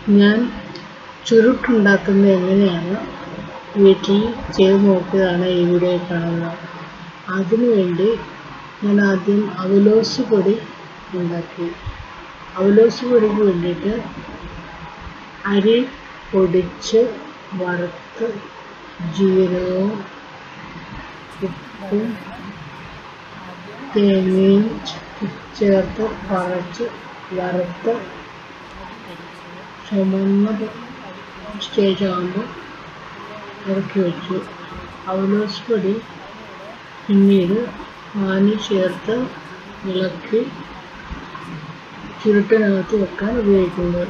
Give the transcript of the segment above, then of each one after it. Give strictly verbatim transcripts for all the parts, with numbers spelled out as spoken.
ഞാൻ ചുരുട്ടുണ്ടാക്കുന്നത് എങ്ങനെയാണ് വീട്ടിൽ ചെയ്ത് നോക്കിയതാണ് ഈ വീഡിയോയിൽ കാണുന്നത്. അതിനുവേണ്ടി ഞാൻ ആദ്യം അവലോസ് പൊടി ഉണ്ടാക്കി. അവലോസ് പൊടിക്ക് വേണ്ടിയിട്ട് അരി പൊടിച്ച് വറുത്ത് ജീരകവും ഉപ്പും തേങ്ങയും ചേർത്ത് കുറച്ച് വറുത്ത് ചുമന്ന സ്റ്റേജ് ആകുമ്പോൾ ഇറക്കി വെച്ചു. അവലോസ് പൊടി പിന്നീട് പാനി ചേർത്ത് ഇളക്കി ചുരുട്ടിനകത്ത് വെക്കാൻ ഉപയോഗിക്കുന്നത്.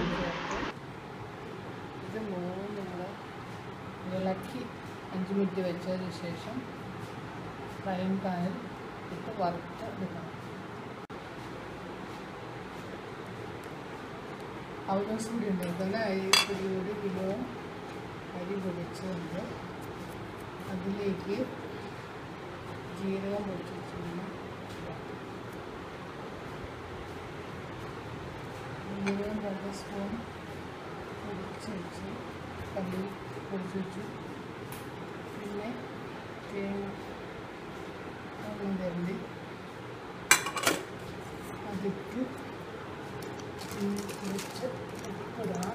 ഇത് മൂന്നും നമ്മൾ ഇളക്കി അഞ്ച് മിനിറ്റ് വെച്ചതിന് ശേഷം ഫ്രൈങ് പാനിൽ ഇട്ട് വറുത്ത് എടുക്കണം. അവലോസ് പൊടി ഉണ്ടാക്കുന്ന അരി പൊടി ഒരു കിലോ അരി പൊടിച്ചുകൊണ്ട് അതിലേക്ക് ജീരകം പൊടിച്ച് വെച്ചിരുന്നു. ജീരകം രണ്ട് സ്പൂൺ പൊടിച്ച് വെച്ച് കല്ലിൽ പൊടിച്ച് വെച്ചു. പിന്നെ തേങ്ങ ഒന്നും തരണ്ടി അതിട്ട് പൊടിച്ച് ഉപ്പിടാം.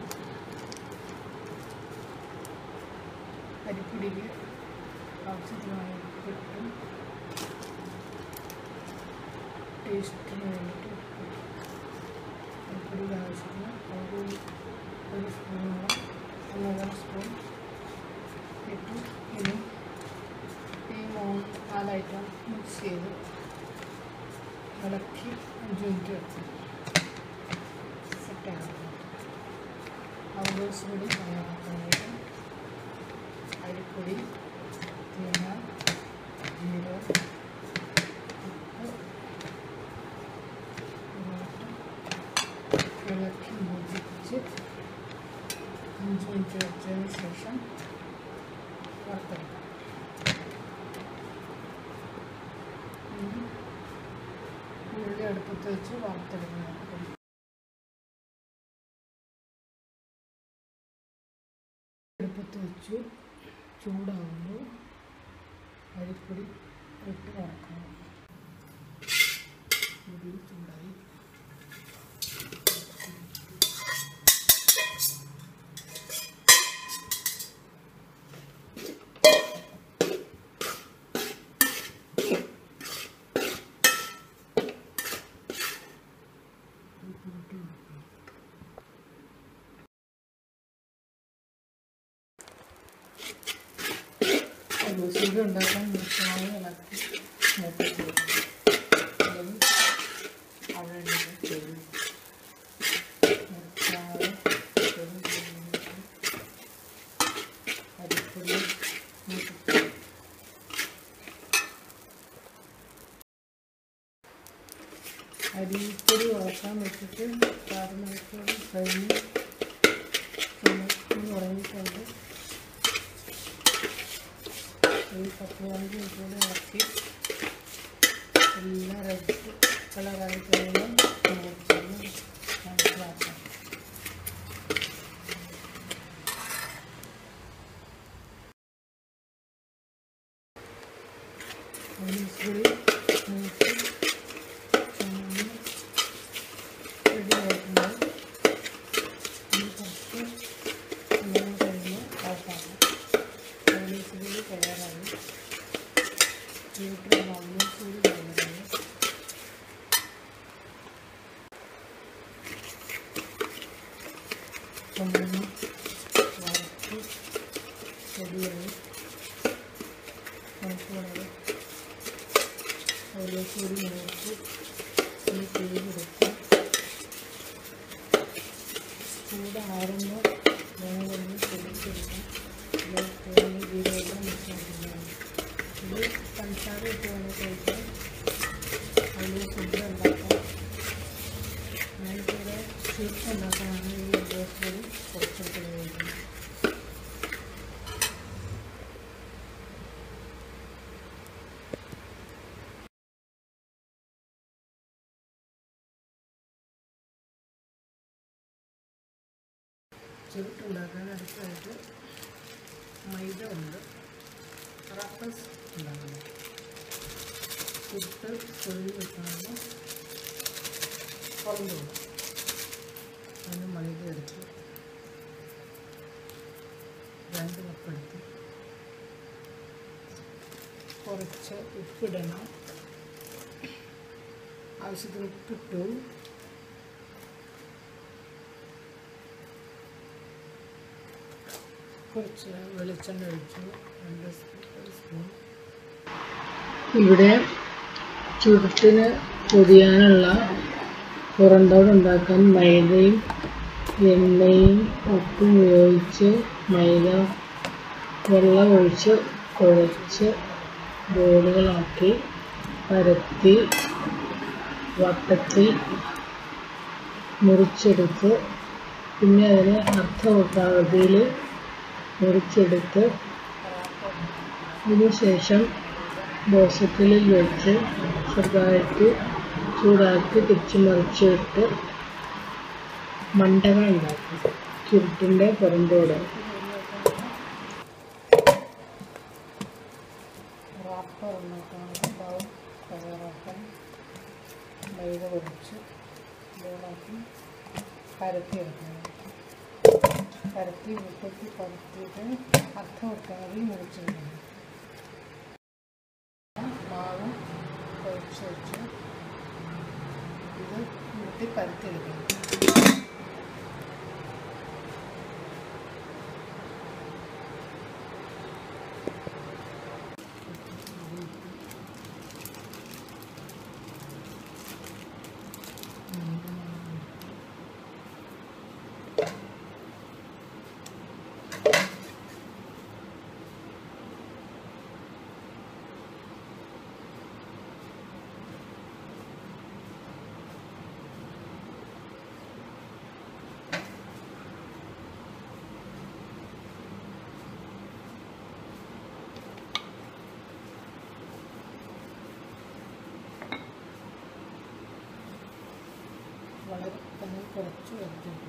അരിപ്പൊടിക്ക് ആവശ്യത്തിനായ ഉപ്പിട്ടും ടേസ്റ്റിന് വേണ്ടിയിട്ട് ഉപ്പ് അരിപ്പൊടിക്ക് ആവശ്യത്തിന് ഒരു ഒരു സ്പൂണോളം ഒന്നര സ്പൂൺ ഇട്ട് ഇനി ഈ മൂന്ന് നാലൈറ്റം മിക്സ് ചെയ്ത് ഇളക്കി അഞ്ച് മിനിറ്റ് വെക്കും. സെറ്റാണ് അവലോസ് പൊടി തയ്യാറാക്കാനായിട്ട് അരിപ്പൊടി, തേങ്ങ, ജീരകം, ഉപ്പ് ഇളക്കി യോജിപ്പിച്ച് അഞ്ച് മിനിറ്റ് വെച്ചതിന് ശേഷം വറുത്തെടുക്കാം. ഉള്ളി അടുപ്പത്ത് വെച്ച് വറുത്തെടുക്കണം. അടുപ്പത്ത് വെച്ചു ചൂടാകുമ്പോൾ അരിപ്പൊടി ഇട്ട് വറക്കണം. പൊടി ചൂടായി അവലോസ് ഉണ്ടാക്കാൻ മിശ്രമായി ഇളക്കി മൂപ്പിച്ച് വെക്കണം. അല്ലെങ്കിൽ അവിടെ ചെയ്യും നിർത്താതെ അരിപ്പൊടി മൂപ്പിച്ച് അരിപ്പൊടി വറക്കാൻ വെച്ചിട്ട് ആറ് മണിക്കൂർ കഴിഞ്ഞ് ചുമന്ന് ഉറങ്ങിക്കൊണ്ട് ഈ പത്ത് പതിനഞ്ച് മിനിറ്റോടെ ഇളക്കി എല്ലാം റെഡ് കളറായി കഴിയുമ്പോൾ മനസ്സിലാക്കാം. അവലോസ് മൂത്ത് ചുമന്ന് റെഡി ആയിട്ടുണ്ടാവും. ഇനി കുറച്ച് എല്ലാം കഴിഞ്ഞ് ഓഫാക്കാം. അവലോസ് പൊടി തയ്യാറായി. വീട്ടിലുള്ള അവലോസ് പൊടി തയ്യാറായി. ചുമന്ന് വറുത്ത് റെഡിയായി. നമുക്കുള്ളത് അവലോസ് പൊടി മൂത്ത് ഈ പിഴിഞ്ഞെടുത്ത് ചൂടാറുമ്പോൾ വേണം കൊണ്ട് പൊടിച്ചെടുക്കാം. ഇത് തേങ്ങ ജീരകം മിക്സാക്കുന്നതാണ്. ഇത് പഞ്ചസാര ഇട്ട് വേണം കഴിക്കാൻ. അവലോസ് പൊടി ഉണ്ടാക്കാം. ഞാനിവിടെ സ്വീറ്റ്സ് ഉണ്ടാക്കാനാണ് ഈ അവലോസ് പൊടി കുറച്ചിട്ട് ഉപയോഗിക്കുന്നത്. ചുരുട്ടുണ്ടാക്കാൻ അടുത്തായിട്ട് മൈദ ഉണ്ട് റഫസ് ഉണ്ടാക്കുന്നത്. ചുരുട്ട് പൊരിഞ്ഞ് വെക്കുന്നത് കുറഞ്ഞു അതിന് മൈദ എടുത്ത് രണ്ട് കപ്പെടുത്ത് കുറച്ച് ഉപ്പിടണം. ആവശ്യത്തിന് ഉപ്പിട്ടു. കുറച്ച് വെളിച്ചെണ്ണ ഒഴിച്ചു. രണ്ട് സ്പൂൺ. ഇവിടെ ചുരുട്ടിന് പൊതിയാനുള്ള പുറന്തോട് ഉണ്ടാക്കാൻ മൈദയും എണ്ണയും ഉപ്പും ഉപയോഗിച്ച് മൈദ വെള്ളം ഒഴിച്ച് കുഴച്ച് ബോളുകളാക്കി പരത്തി വട്ടത്തിൽ മുറിച്ചെടുത്ത് പിന്നെ അതിനെ അർദ്ധവൃത്താകൃതിയിൽ മുറിച്ചെടുത്ത് അതിനുശേഷം ദോശക്കല്ലിൽ വെച്ച് ചെറുതായിട്ട് ചൂടാക്കി തിരിച്ച് മറിച്ചിട്ട് മണ്ടകൾ ഉണ്ടാക്കും. ചുരുട്ടിൻ്റെ പുറന്തോട് റാപ്പർ ഉണ്ടാക്കാനുള്ള ബൗൾ തയ്യാറാക്കാൻ മൈദ കുറച്ച് ബോളാക്കി പരത്തി എടുക്കണം. പരത്തി ഉരുട്ടി പരത്തിയിട്ട് അർദ്ധവൃത്താകൃതി മുറിച്ചെടുക്കണം. മാവും കുഴച്ച് വെച്ച് ഇത് ഉരുട്ടി പരത്തിയെടുക്കണം. വളരെ തന്നെ കുറച്ച് വെച്ചിട്ടുണ്ട്.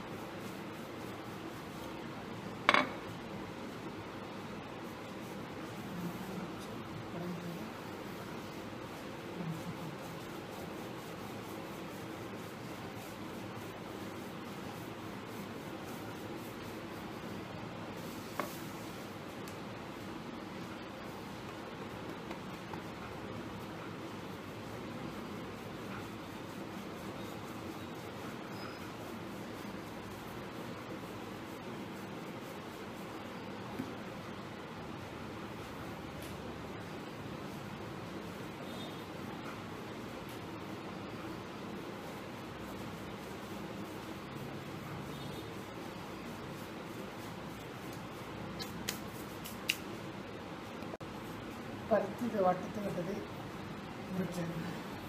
പരത്തി വട്ടത്തിൽ ഇട്ടത് മുറിച്ചെടുക്കണം.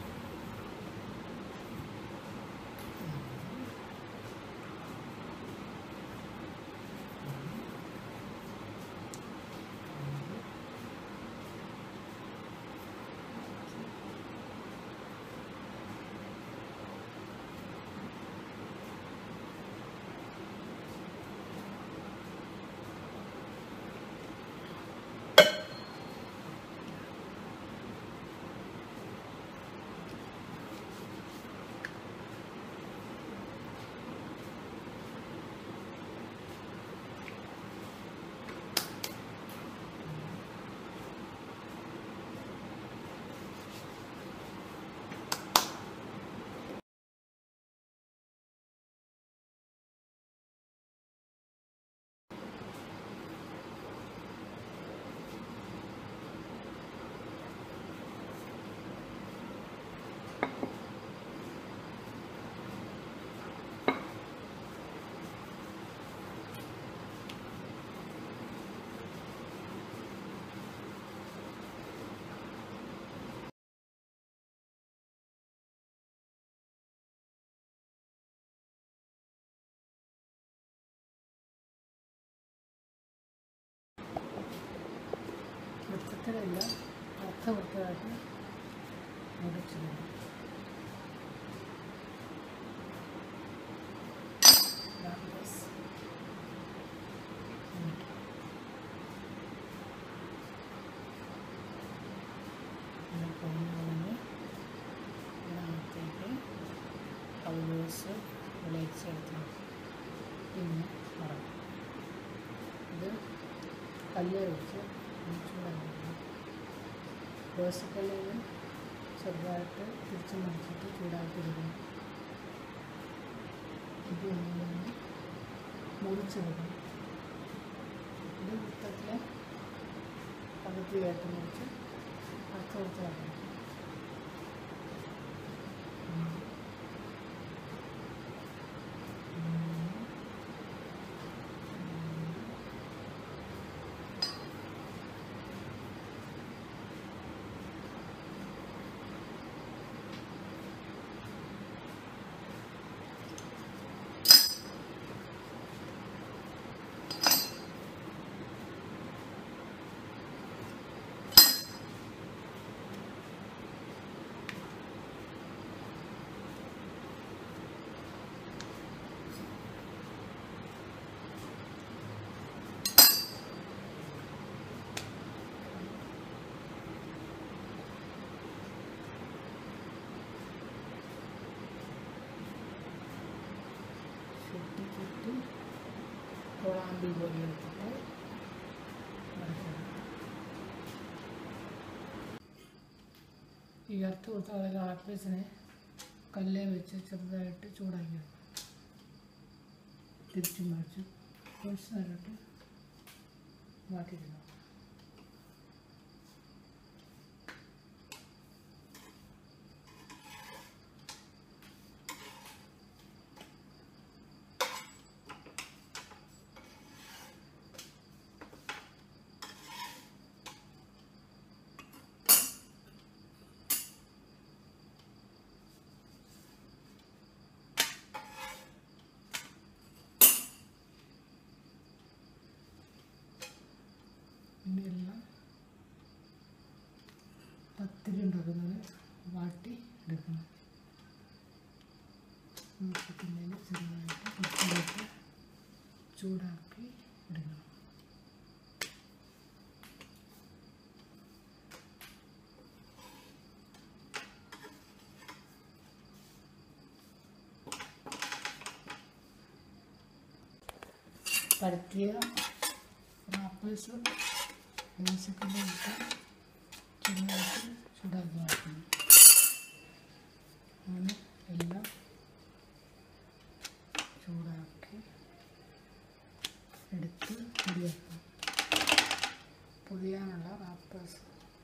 വൃത്തത്തിലല്ല അർത്ഥവൃത്തമായിട്ട് മുറിച്ചിടുന്നു. പിന്നെ മറക്കും. ഇത് കല്ല് വെച്ച് ചൂടാക്കി ദോശക്കല്ലിൽ ചെറുതായിട്ട് തിരിച്ച് മറിച്ചിട്ട് ചൂടാക്കിയെടുക്കണം. ഇത് ഇങ്ങനെ മുറിച്ചെടുക്കണം. ഇത് വൃത്തത്തിൽ പകുതിയായിട്ട് മുറിച്ച് അടുത്ത കൊടുത്താക്കണം. ചുറ്റി ചുറ്റി കോളാമ്പി പോലെ എടുത്തിട്ട് മറിക്കണം. ഈ അറുത്ത് കൊടുത്ത അതായത് ആപ്പിൾസിനെ കല്ലേ വെച്ച് ചെറുതായിട്ട് ചൂടാക്കി എടുക്കും. തിരിച്ചു മറിച്ച് കുറച്ച് നേരിട്ട് മാറ്റിയിടണം. ഇനിയെല്ലാം പത്തിരി ഉണ്ടാക്കുന്നത് വാട്ടി എടുക്കണം. നോക്കത്തിനേൽ ചെറുതായിട്ട് പത്തിരിയിട്ട് ചൂടാക്കി ഇടണം. പരത്തിയ ആപ്പിൾസ് ദോശക്കല്ലിട്ട് ചെറുതായിട്ട് ചൂടാക്കി മാറ്റണം. അങ്ങനെ എല്ലാം ചൂടാക്കി എടുത്ത് പൊടിയാക്കണം. പൊടിയാനുള്ള ആപ്പിൾസ്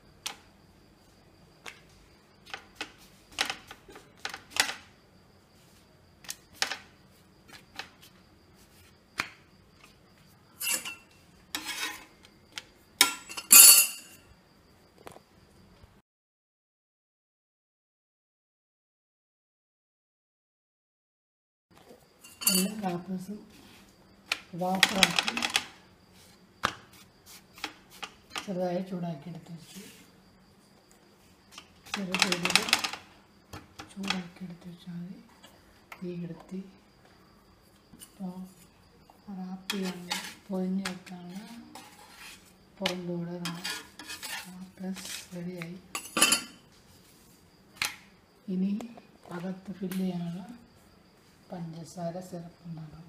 എല്ലാ ആപ്പിൾസും വാഫറാക്കി ചെറുതായി ചൂടാക്കി എടുത്ത് വെച്ചു. ചെറു ചൂടിൽ ചൂടാക്കി എടുത്ത് വെച്ചാൽ മതി. തീ കെടുത്തി ഇപ്പോൾ റാപ്പിയാണ് പൊതിഞ്ഞ് വെക്കാനുള്ള പുറന്തൂടെ ആപ്പിൾസ് റെഡിയായി. ഇനി അകത്ത് ഫില്ല് ചെയ്യാനുള്ള പഞ്ചസാര സിറപ്പ് ഉണ്ടാക്കണം.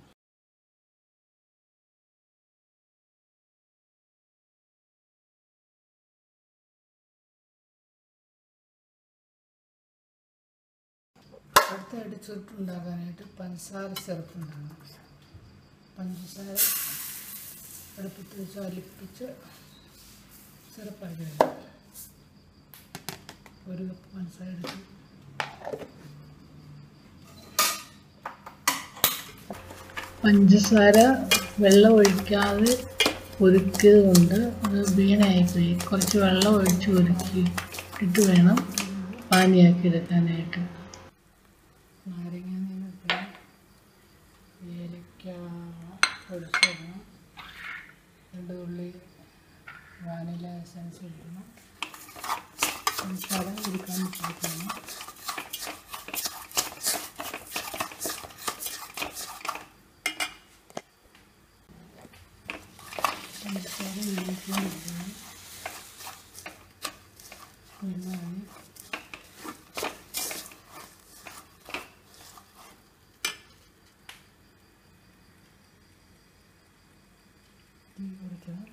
അടുത്ത അടിച്ചുണ്ടാക്കാനായിട്ട് പഞ്ചസാര സിറപ്പ് ഉണ്ടാക്കണം. പഞ്ചസാര അടുപ്പത്ത് വെച്ച് അലിപ്പിച്ച് സിറപ്പാക്കി വരും. ഒരു കപ്പ് പഞ്ചസാര എടുത്ത് പഞ്ചസാര വെള്ളം ഒഴിക്കാതെ ഉരുക്കിയത് കൊണ്ട് അത് വീണായിപ്പോയി. കുറച്ച് വെള്ളം ഒഴിച്ച് ഉരുക്കി ഇട്ട് വേണം പാനിയാക്കി എടുക്കാനായിട്ട്. നാരങ്ങ നീര്, ഏലക്ക പൊടിച്ചിടണം. രണ്ട് തുള്ളി വാനില എസൻസ് ഇടണം. പഞ്ചസാര ഉരുക്കാൻ വെച്ചെടുക്കണം. പഞ്ചസാര ഉരുക്കിക്കൊണ്ടിരിക്കണം. വെള്ളമായി ഒഴിക്കണം.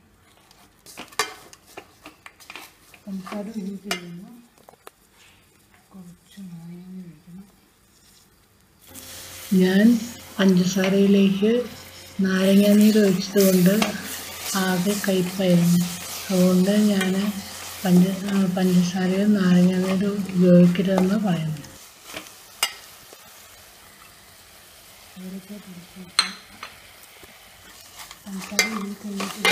പഞ്ചസാര ഉരുകി കഴിയുമ്പോൾ കുറച്ച് നാരങ്ങ ഒഴിക്കണം. ഞാൻ പഞ്ചസാരയിലേക്ക് നാരങ്ങാനീര് ഒഴിച്ചതുകൊണ്ട് ആകെ കയ്പ്പായിരുന്നു. അതുകൊണ്ട് ഞാൻ പഞ്ച പഞ്ചസാരയോ നാരങ്ങാനീരോ ഉപയോഗിക്കരുതെന്ന് പറയുന്നു. ഏലക്കായ പൊടിച്ചിട്ട് പഞ്ചസാര ഉരുകി കഴിഞ്ഞിട്ടില്ല.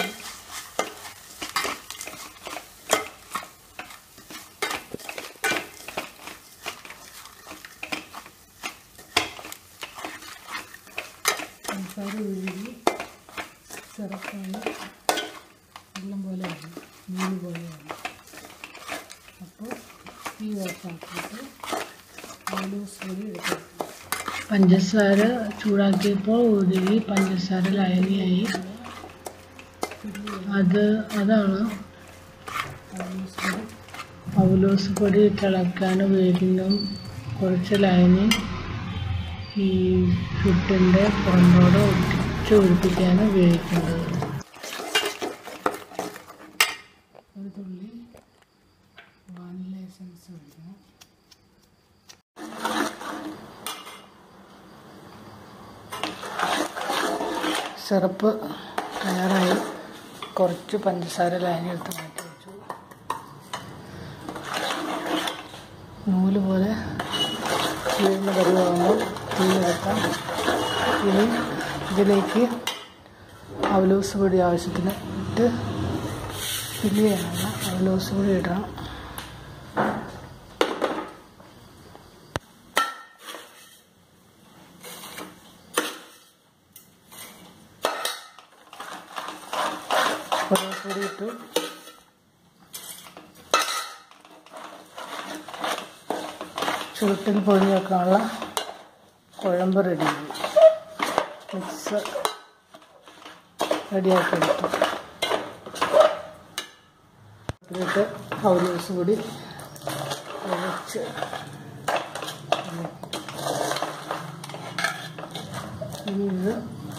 പഞ്ചസാര ഉരുകി സിറപ്പായി വെള്ളം പോലെയാണ്, നീര് പോലെയാണ്. അപ്പോൾ ഈ ഓഫാക്കിയിട്ട് അവലോസ് പൊടി എടുക്കാം. പഞ്ചസാര ചൂടാക്കിയപ്പോൾ ഉരുകി പഞ്ചസാര ലയനിയായി. അത് അതാണ് അവലോസ് പൊടി. അവലോസ് പൊടി തിളക്കാൻ ഉപയോഗിക്കുന്നു. കുറച്ച് ലയനി ഈ പുട്ടിൻ്റെ പുറന്തോട് ഒട്ടിച്ച് ഒഴിപ്പിക്കാണ് ഉപയോഗിക്കുന്നത്. ഒരു തുള്ളി വാനില എസൻസ് ഒഴിക്കണം. സിറപ്പ് തയ്യാറായി. കുറച്ച് പഞ്ചസാര ലയനി എടുത്ത് മാറ്റി വെച്ചു. നൂല് പോലെ വീഴുന്ന പരുവാകുമ്പോൾ തീയെടുക്കാം. ഇനി ഇതിലേക്ക് അവലോസ് പൊടി ആവശ്യത്തിന് ഇട്ട് ഫില്ല് ചെയ്യാനുള്ള അവലോസ് പൊടി ഇടണം. അവലോസ് പൊടി ഇട്ടു. ചുരുട്ടിൽ പൊടി വെക്കാനുള്ള കുഴമ്പ് റെഡിയായി. മിക്സ് റെഡിയാക്കി എടുത്തു. ഇതിലിട്ട് അവലോസ് പൊടി കുഴച്ച് ഇനി ഇത്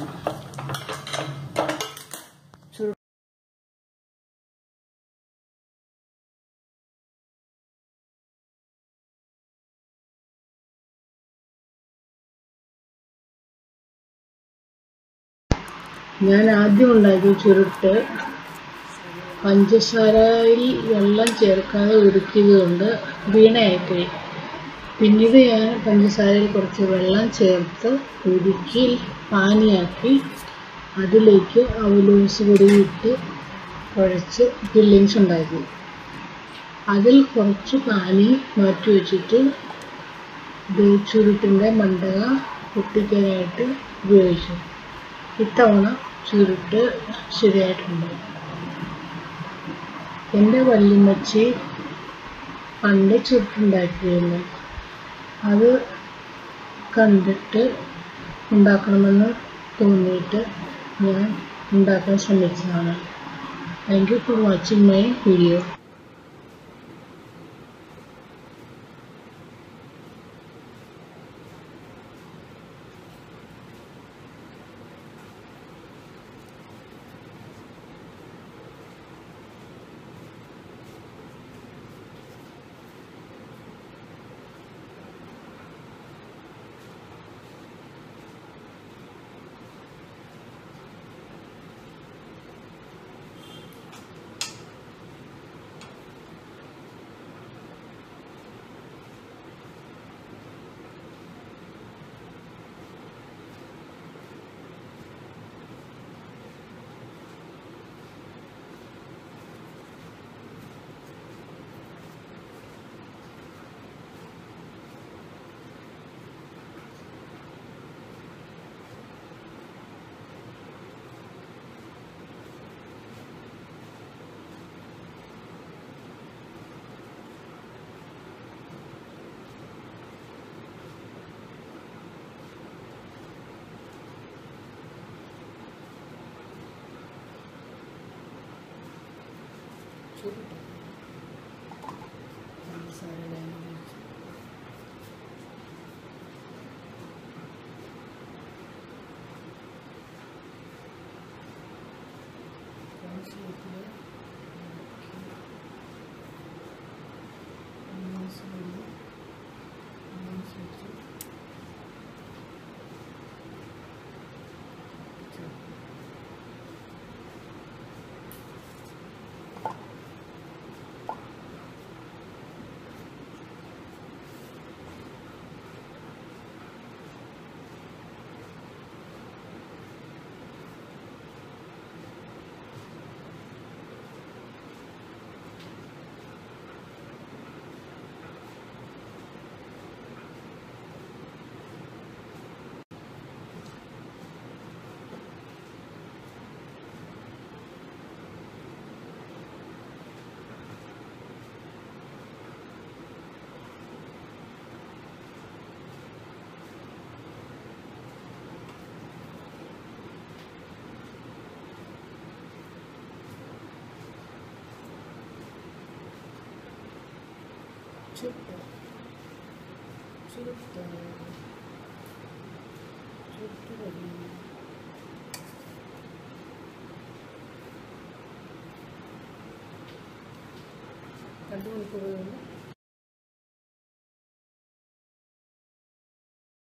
ഞാൻ ആദ്യം ഉണ്ടാക്കിയ ചുരുട്ട് പഞ്ചസാരയിൽ വെള്ളം ചേർക്കാതെ ഉരുക്കിയതുകൊണ്ട് വീണയായിപ്പോയി. പിന്നീട് ഞാൻ പഞ്ചസാരയിൽ കുറച്ച് വെള്ളം ചേർത്ത് ഉരുക്കി പാനിയാക്കി അതിലേക്ക് അവലോസ് പൊടി ഇട്ട് കുഴച്ച് ഫില്ലിങ്സ് ഉണ്ടാക്കി. അതിൽ കുറച്ച് പാനി മാറ്റി വെച്ചിട്ട് ചുരുട്ടിൻ്റെ മണ്ടക പൊട്ടിക്കാനായിട്ട് ഉപയോഗിച്ചു. ഇത്തവണ ചുരുട്ട് ശരിയായിട്ടുണ്ട്. എൻ്റെ വല്യമ്മച്ചി പണ്ട് ചുരുട്ടുണ്ടാക്കിയിരുന്നു. അത് കണ്ടിട്ട് ഉണ്ടാക്കണമെന്ന് തോന്നിയിട്ട് ഞാൻ ഉണ്ടാക്കാൻ ശ്രമിച്ചതാണ്. Thank you for watching my video. ചുട്ട് ചുട്ട് ചുട്ട് റെഡി. രണ്ട് മണിക്കൂർ കഴിഞ്ഞ്